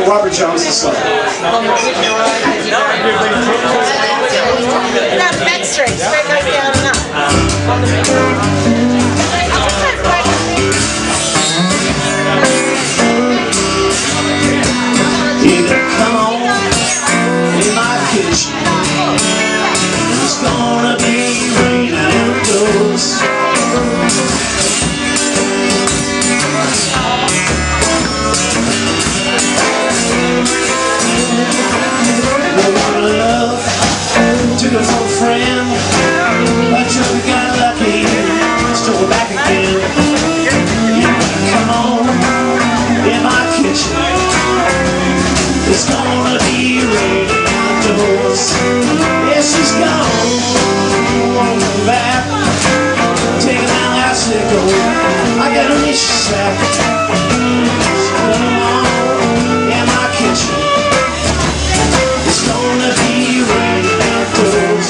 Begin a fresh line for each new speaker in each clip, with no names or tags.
Robert Johnson song.
Not back straight goes down and up.
Come on in my kitchen. It's gonna be raining outdoors. Took it from a friend, but you got lucky, stole it back again. Come on in my kitchen. It's gonna be raining outdoors. Yeah, she's gone, won't come back. Taking out that sickle, I got a leash sack. Come on in my kitchen. It's gonna be raining outdoors.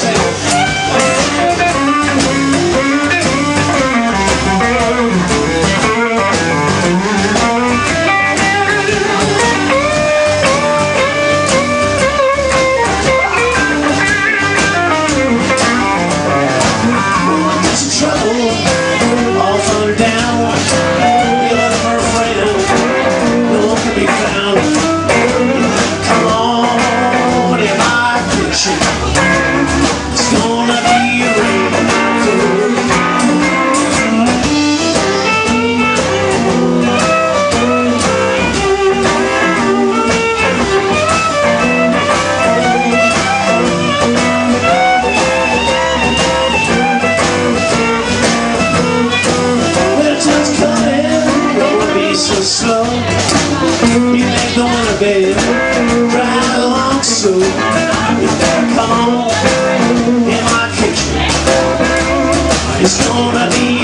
Slow, you ain't gonna bed, drive along so you better come on in my kitchen. It's gonna be